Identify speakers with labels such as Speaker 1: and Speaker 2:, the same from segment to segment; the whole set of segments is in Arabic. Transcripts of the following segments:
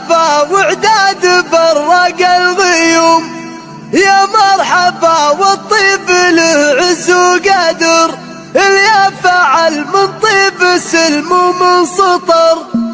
Speaker 1: مرحبا وعداد برق الغيوم، يا مرحبا والطيب له عز وقدر، اللي فعل من طيب سلم ومن سطر.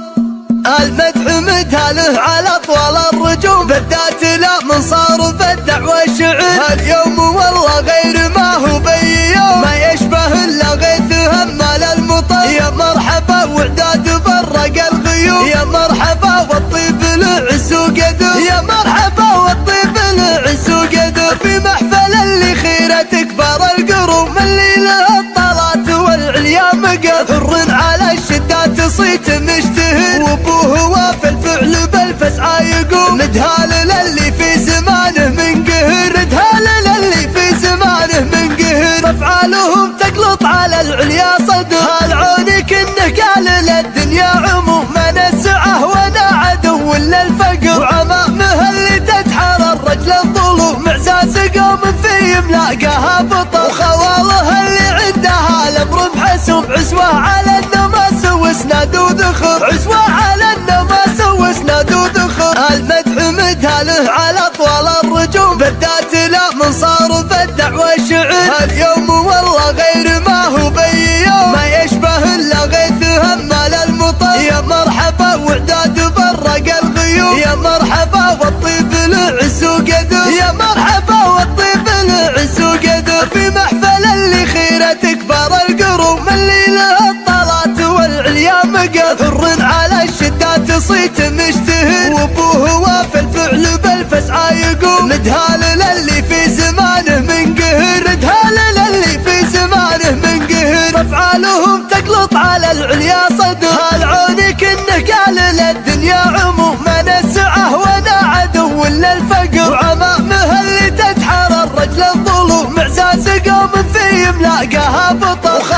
Speaker 1: المدح مدهله على طول الرجوم، بالذات لا من صار في الدعوة شعر. اليوم والله غير ما هو بي يوم، ما يشبه الا غيث همال المطر. يا مرحبا وعداد برق الغيوم، يا مرحبا والطيب له عز وقدر، يا مرحبا والطيب له عز وقدر. في محفل اللي خيره تكبر القروم، اللي له الطلات والعليا مقر. حر على الشدات صيت مشتهر، وابوه وفي الفعل بالفسعى يقوم. ندهال للي في زمانه من قهر، ندهال للي في زمانه من قهر. افعالهم تقلط على العليا صدر، هالعونك انه قال للدنيا عموم. من السعه وانا عدو للفقر، وعمامه اللي تدحر الرجل الظلوم. معزاز قوم في ملاقاها بطر، وخواله اللي عندها الامر بحسوم. عزوه على النماس واسناد وذخر، عزوه على النماس واسناد وذخر. المدح مدهله على طول الرجوم، بالذات لا من صار في الدعوة شعر. اليوم والله غير ما هو بي يوم، ما يشبه الا غيث همال المطر. يا مرحبا وعداد برق الغيوم، يا مرحبا والطيب له عز وقدر، يا مرحبا والطيب له عز وقدر. في محفل اللي خيره تكبر القروم، اللي له الطلات والعليا مقر. حر على الشدات صيت مشتهر، وابوه وفي الفعل بالفسعى يقوم. ندهال للي في زمانه من قهر، ندهال للي في زمانه من قهر. افعالهم تقلط على العليا صدر، هالعونك انه قال للدنيا عموم. من السعه وانا عدو للفقر، وعمامه اللي تدحر الرجل الظلوم. معزاز قوم في ملاقاها بطر،